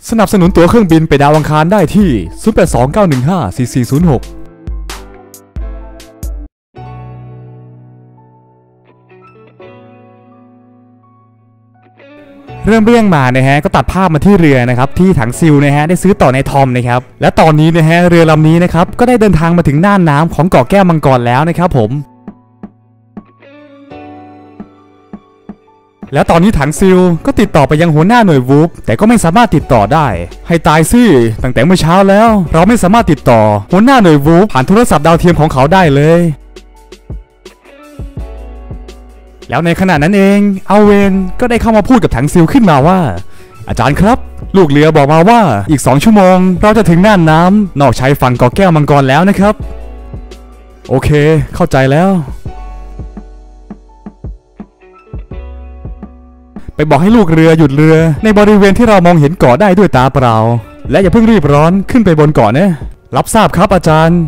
สนับสนุนตั๋วเครื่องบินไปดาวอังคารได้ที่ 0829154406 เริ่มเรื่องมานะฮะก็ตัดภาพมาที่เรือนะครับที่ถังซิลนะฮะได้ซื้อต่อในทอมนะครับและตอนนี้นะฮะเรือลำนี้นะครับก็ได้เดินทางมาถึงน่านน้ำของเกาะแก้วมังกรแล้วนะครับผมแล้วตอนนี้ถังซิลก็ติดต่อไปยังหัวหน้าหน่วยวูฟแต่ก็ไม่สามารถติดต่อได้ให้ตายสิตั้งแต่เมื่อเช้าแล้วเราไม่สามารถติดต่อหัวหน้าหน่วยวูฟผ่านโทรศัพท์ดาวเทียมของเขาได้เลยแล้วในขณะนั้นเองเอาเวนก็ได้เข้ามาพูดกับถังซิลขึ้นมาว่าอาจารย์ครับลูกเรือบอกมาว่าอีก2 ชั่วโมงเราจะถึงน่านน้ำนอกชายฝั่งเกาะแก้วมังกรแล้วนะครับโอเคเข้าใจแล้วไปบอกให้ลูกเรือหยุดเรือในบริเวณที่เรามองเห็นเกาะได้ด้วยตาเปล่าและอย่าเพิ่งรีบร้อนขึ้นไปบนเกาะนะรับทราบครับอาจารย์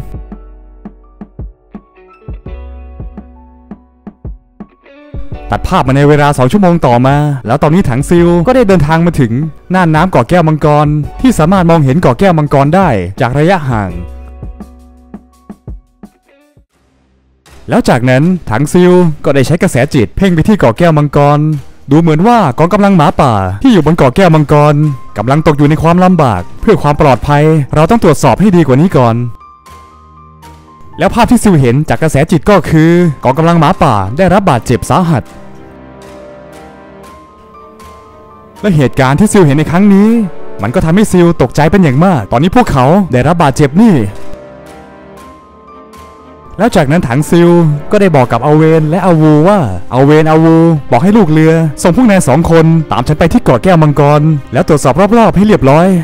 ตัดภาพมาในเวลา2 ชั่วโมงต่อมาแล้วตอนนี้ถังซิลก็ได้เดินทางมาถึงน่านน้ำเกาะแก้วมังกรที่สามารถมองเห็นเกาะแก้วมังกรได้จากระยะห่างแล้วจากนั้นถังซิลก็ได้ใช้กระแสจิตเพ่งไปที่เกาะแก้วมังกรดูเหมือนว่ากองกำลังหมาป่าที่อยู่บนเกาะแก้วมังกรกำลังตกอยู่ในความลำบากเพื่อความปลอดภัยเราต้องตรวจสอบให้ดีกว่านี้ก่อนแล้วภาพที่ซิลเห็นจากกระแสจิตก็คือกองกำลังหมาป่าได้รับบาดเจ็บสาหัสและเหตุการณ์ที่ซิลเห็นในครั้งนี้มันก็ทำให้ซิลตกใจเป็นอย่างมากตอนนี้พวกเขาได้รับบาดเจ็บนี่แล้วจากนั้นถังซิลก็ได้บอกกับอาเวนและอาวูว่าอาเวนอาวูบอกให้ลูกเรือส่งพวกนาย2 คนตามฉันไปที่เกาะแก้วมังกรแล้วตรวจสอบรอบๆให้เรียบร้อย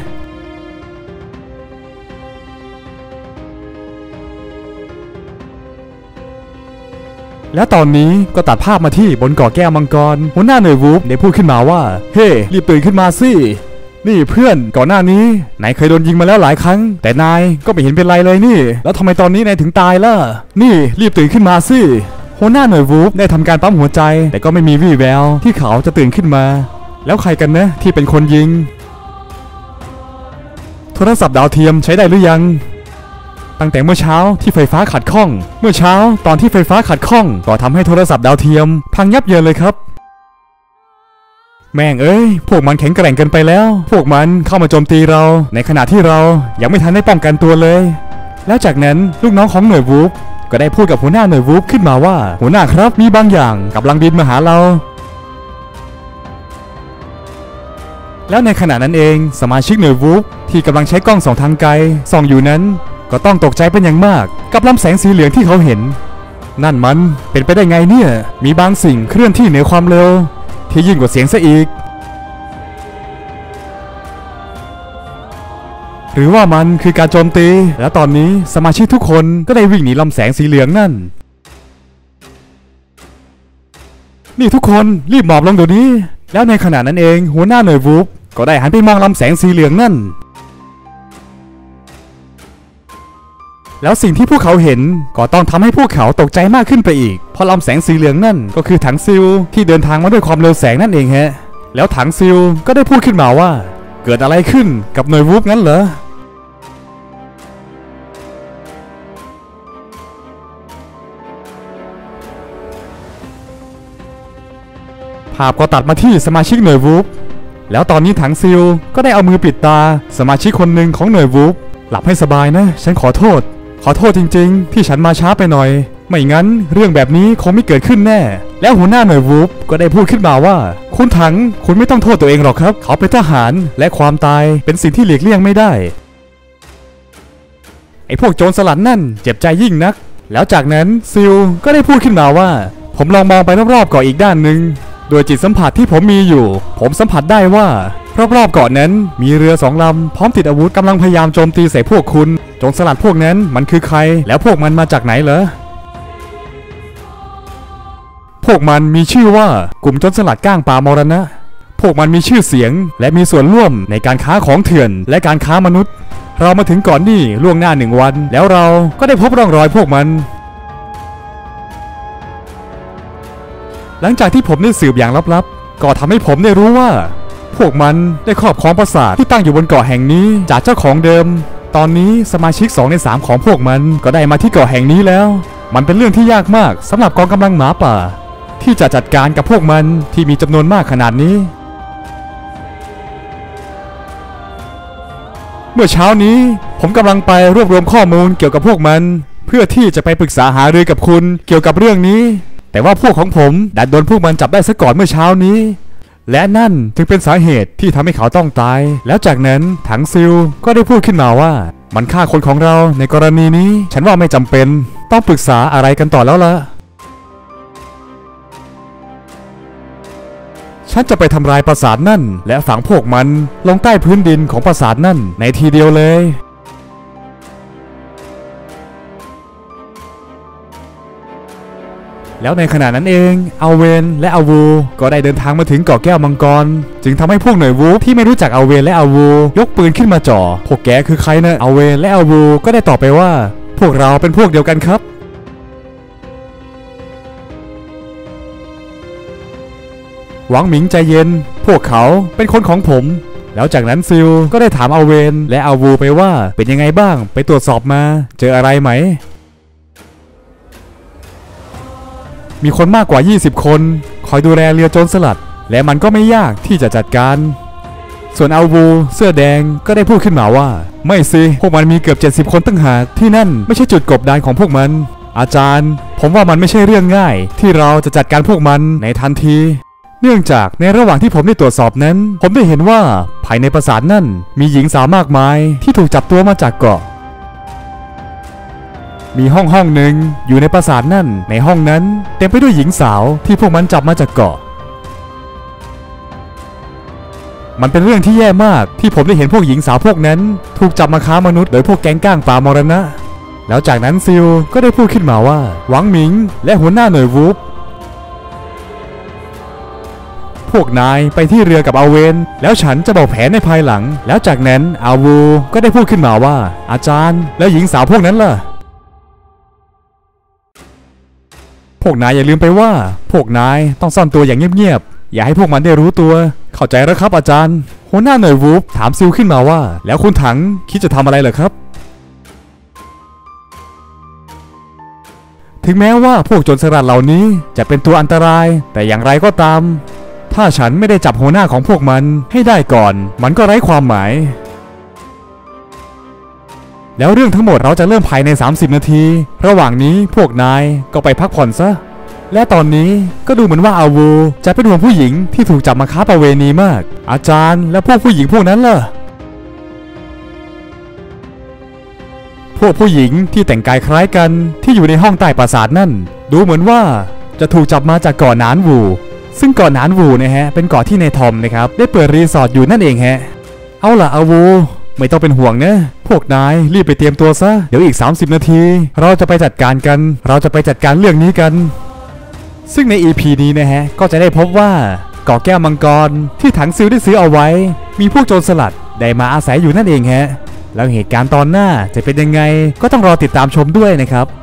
แล้วตอนนี้ก็ตัดภาพมาที่บนเกาะแก้วมังกรหัวหน้าหน่วยวูฟได้พูดขึ้นมาว่าเฮ้รีบตื่นขึ้นมาสินี่เพื่อนก่อนหน้านี้นายเคยโดนยิงมาแล้วหลายครั้งแต่นายก็ไม่เห็นเป็นไรเลยนี่แล้วทำไมตอนนี้นายถึงตายล่ะนี่รีบตื่นขึ้นมาสิหัวหน้าหน่วยวูฟได้ทำการปั๊มหัวใจแต่ก็ไม่มีวี่แววที่เขาจะตื่นขึ้นมาแล้วใครกันนะที่เป็นคนยิงโทรศัพท์ดาวเทียมใช้ได้หรือยังตั้งแต่เมื่อเช้าที่ไฟฟ้าขัดข้องเมื่อเช้าตอนที่ไฟฟ้าขัดข้องก็ทำให้โทรศัพท์ดาวเทียมพังยับเยินเลยครับแม่งเอ้ยพวกมันแข็งแกร่งเกินไปแล้วพวกมันเข้ามาโจมตีเราในขณะที่เรายังไม่ทันได้ป้องกันตัวเลยแล้วจากนั้นลูกน้องของหน่วยวูฟก็ได้พูดกับหัวหน้าหน่วยวูฟขึ้นมาว่าหัวหน้าครับมีบางอย่างกำลังบินมาหาเราแล้วในขณะนั้นเองสมาชิกหน่วยวูฟที่กำลังใช้กล้องส่องทางไกลส่องอยู่นั้นก็ต้องตกใจเป็นอย่างมากกับลำแสงสีเหลืองที่เขาเห็นนั่นมันเป็นไปได้ไงเนี่ยมีบางสิ่งเคลื่อนที่เหนือความเร็วที่ยิ่งกว่าเสียงซะอีกหรือว่ามันคือการโจมตีและตอนนี้สมาชิกทุกคนก็ได้วิ่งหนีลำแสงสีเหลืองนั่นนี่ทุกคนรีบหมอบลงเดี๋ยวนี้แล้วในขณะนั้นเองหัวหน้าหน่วยวูฟก็ได้หันไปมองลำแสงสีเหลืองนั่นแล้วสิ่งที่พวกเขาเห็นก็ต้องทำให้พวกเขาตกใจมากขึ้นไปอีกเพราะลำแสงสีเหลืองนั่นก็คือถังซิลที่เดินทางมาด้วยความเร็วแสงนั่นเองฮะแล้วถังซิลก็ได้พูดขึ้นมาว่าเกิดอะไรขึ้นกับหน่วยวูฟงั้นเหรอภาพก็ตัดมาที่สมาชิกหน่วยวูฟแล้วตอนนี้ถังซิลก็ได้เอามือปิดตาสมาชิกคนหนึ่งของหน่วยวูฟหลับให้สบายนะฉันขอโทษจริงๆที่ฉันมาช้าไปหน่อยไม่งั้นเรื่องแบบนี้คงไม่เกิดขึ้นแน่แล้วหัวหน้าหน่วยวูฟก็ได้พูดขึ้นมาว่าคุณถังคุณไม่ต้องโทษตัวเองหรอกครับเขาเป็นทหารและความตายเป็นสิ่งที่หลีกเลี่ยงไม่ได้ไอ้พวกโจรสลัดนั่นเจ็บใจยิ่งนักแล้วจากนั้นซิลก็ได้พูดขึ้นมาว่าผมลองมองไปรอบๆเกาะอีกด้านหนึ่งโดยจิตสัมผัสที่ผมมีอยู่ผมสัมผัสได้ว่ารอบๆเกาะนั้นมีเรือ2 ลำพร้อมติดอาวุธกำลังพยายามโจมตีใส่พวกคุณโจรสลัดพวกนั้นมันคือใครแล้วพวกมันมาจากไหนเหรอพวกมันมีชื่อว่ากลุ่มโจรสลัดก้างป่ามรณะพวกมันมีชื่อเสียงและมีส่วนร่วมในการค้าของเถื่อนและการค้ามนุษย์เรามาถึงก่อนนี่ล่วงหน้า1 วันแล้วเราก็ได้พบร่องรอยพวกมันหลังจากที่ผมได้สืบอย่างลับๆก็ทำให้ผมได้รู้ว่าพวกมันได้ครอบครองปราสาทที่ตั้งอยู่บนเกาะแห่งนี้จากเจ้าของเดิมตอนนี้สมาชิก2 ใน 3ของพวกมันก็ได้มาที่เกาะแห่งนี้แล้วมันเป็นเรื่องที่ยากมากสำหรับกองกำลังหมาป่าที่จะจัดการกับพวกมันที่มีจำนวนมากขนาดนี้เมื่อเช้านี้ผมกำลังไปรวบรวมข้อมูลเกี่ยวกับพวกมันเพื่อที่จะไปปรึกษาหารือกับคุณเกี่ยวกับเรื่องนี้แต่ว่าพวกของผมดันโดนพวกมันจับได้ซะก่อนเมื่อเช้านี้และนั่นจึงเป็นสาเหตุที่ทำให้เขาต้องตายแล้วจากนั้นถังซิลก็ได้พูดขึ้นมาว่ามันฆ่าคนของเราในกรณีนี้ฉันว่าไม่จำเป็นต้องปรึกษาอะไรกันต่อแล้วล่ะฉันจะไปทำลายปราสาทนั่นและฝังพวกมันลงใต้พื้นดินของปราสาทนั่นในทีเดียวเลยแล้วในขณะนั้นเองอัลเวนและอาวูก็ได้เดินทางมาถึงเกาะแก้วมังกรจึงทำให้พวกหน่วยวูฟที่ไม่รู้จักอัลเวนและอาวูยกปืนขึ้นมาจ่อพวกแกคือใครนะอัลเวนและอาวูก็ได้ตอบไปว่าพวกเราเป็นพวกเดียวกันครับหวังหมิงใจเย็นพวกเขาเป็นคนของผมแล้วจากนั้นซิลก็ได้ถามอัลเวนและอาวูไปว่าเป็นยังไงบ้างไปตรวจสอบมาเจออะไรไหมมีคนมากกว่า20 คนคอยดูแลเรือโจรสลัดและมันก็ไม่ยากที่จะจัดการส่วนอัลวูเสื้อแดงก็ได้พูดขึ้นมาว่าไม่สิพวกมันมีเกือบ70 คนตั้งหากที่นั่นไม่ใช่จุดกบดานของพวกมันอาจารย์ผมว่ามันไม่ใช่เรื่องง่ายที่เราจะจัดการพวกมันในทันทีเนื่องจากในระหว่างที่ผมได้ตรวจสอบนั้นผมได้เห็นว่าภายในปราสาทนั่นมีหญิงสาวมากมายที่ถูกจับตัวมาจากเกาะมีห้องหนึ่งอยู่ในปราสาทนั่นในห้องนั้นเต็มไปด้วยหญิงสาวที่พวกมันจับมาจากเกาะมันเป็นเรื่องที่แย่มากที่ผมได้เห็นพวกหญิงสาวพวกนั้นถูกจับมาค้ามนุษย์โดยพวกแก๊งก้างป่ามรณะแล้วจากนั้นซิลก็ได้พูดขึ้นมาว่าหวังหมิงและหัวหน้าหน่วยวูฟพวกนายไปที่เรือกับอาเวนแล้วฉันจะบอกแผนในภายหลังแล้วจากนั้นอาวูก็ได้พูดขึ้นมาว่าอาจารย์แล้วหญิงสาวพวกนั้นล่ะพวกนายอย่าลืมไปว่าพวกนายต้องซ่อนตัวอย่างเงียบๆอย่าให้พวกมันได้รู้ตัวเข้าใจแล้วครับอาจารย์หัวหน้าหน่วยวูฟถามซิลขึ้นมาว่าแล้วคุณถังคิดจะทำอะไรเหรอครับถึงแม้ว่าพวกโจรสลัดเหล่านี้จะเป็นตัวอันตรายแต่อย่างไรก็ตามถ้าฉันไม่ได้จับหัวหน้าของพวกมันให้ได้ก่อนมันก็ไร้ความหมายแล้วเรื่องทั้งหมดเราจะเริ่มภายใน30 นาทีระหว่างนี้พวกนายก็ไปพักผ่อนซะและตอนนี้ก็ดูเหมือนว่าอาวูจะเป็นห่วงผู้หญิงที่ถูกจับมาค้าประเวณีมากอาจารย์และพวกผู้หญิงพวกนั้นล่ะพวกผู้หญิงที่แต่งกายคล้ายกันที่อยู่ในห้องใต้ปราสาทนั่นดูเหมือนว่าจะถูกจับมาจากเกาะหนานวูซึ่งเกาะหนานวูนะฮะเป็นเกาะที่นายทอมนะครับได้เปิดรีสอร์ทอยู่นั่นเองฮะเอาล่ะอาวูไม่ต้องเป็นห่วงนะพวกนายรีบไปเตรียมตัวซะเดี๋ยวอีก30 นาทีเราจะไปจัดการกันเราจะไปจัดการเรื่องนี้กันซึ่งใน EP นี้นะฮะก็จะได้พบว่าเกาะแก้วมังกรที่ถังซิลได้ซื้อเอาไว้มีพวกโจรสลัดได้มาอาศัยอยู่นั่นเองฮะแล้วเหตุการณ์ตอนหน้าจะเป็นยังไงก็ต้องรอติดตามชมด้วยนะครับ